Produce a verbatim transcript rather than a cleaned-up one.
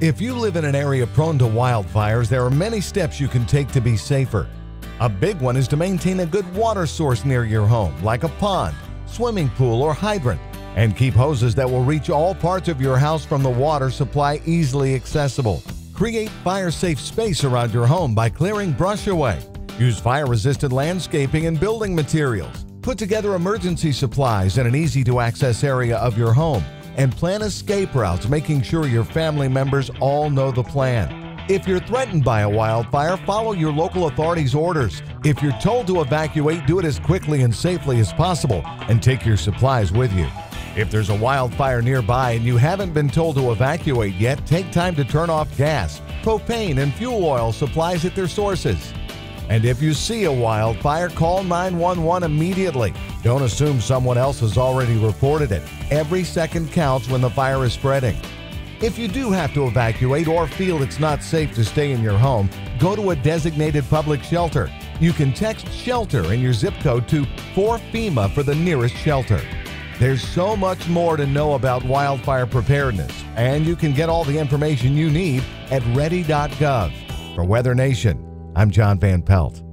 If you live in an area prone to wildfires, there are many steps you can take to be safer. A big one is to maintain a good water source near your home, like a pond, swimming pool, or hydrant, and keep hoses that will reach all parts of your house from the water supply easily accessible. Create fire-safe space around your home by clearing brush away. Use fire-resistant landscaping and building materials. Put together emergency supplies in an easy-to-access area of your home, and plan escape routes, making sure your family members all know the plan. If you're threatened by a wildfire, follow your local authorities' orders. If you're told to evacuate, do it as quickly and safely as possible, and take your supplies with you. If there's a wildfire nearby and you haven't been told to evacuate yet, take time to turn off gas, propane, and fuel oil supplies at their sources. And if you see a wildfire, call nine one one immediately. Don't assume someone else has already reported it. Every second counts when the fire is spreading. If you do have to evacuate or feel it's not safe to stay in your home, go to a designated public shelter. You can text SHELTER in your zip code to four FEMA for the nearest shelter. There's so much more to know about wildfire preparedness, and you can get all the information you need at ready dot gov. For Weather Nation, I'm John Van Pelt.